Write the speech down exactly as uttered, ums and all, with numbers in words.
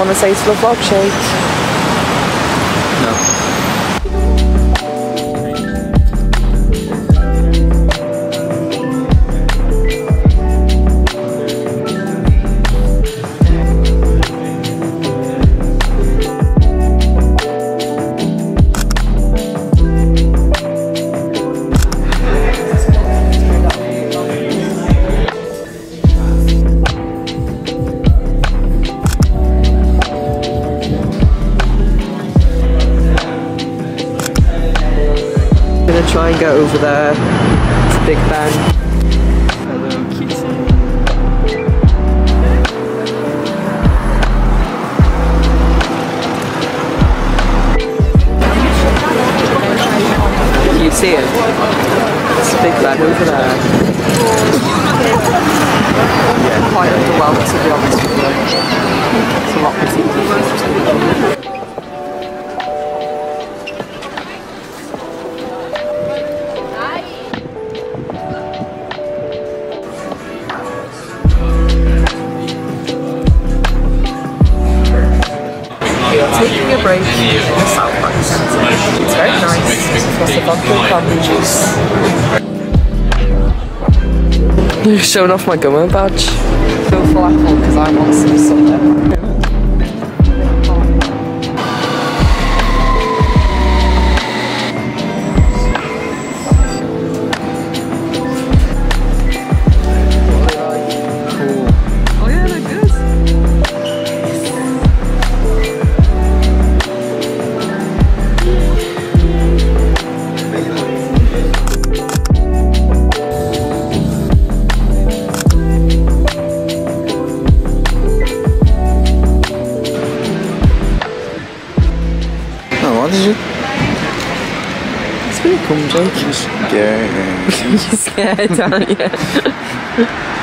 want to say to the vlog, Shake? No. Try and get over there to Big Ben. Hello, kitty. Can you see it? It's Big Ben over there. Yeah, quite underwhelmed, to be honest with you. It's a lot particular. Taking a break in the South Bank Centre. It's very nice. It's got a vodka and juice. Showing off my gummo badge. Go for apple because I want some something. It's been a cum joke. You're scared. You're scared, aren't you?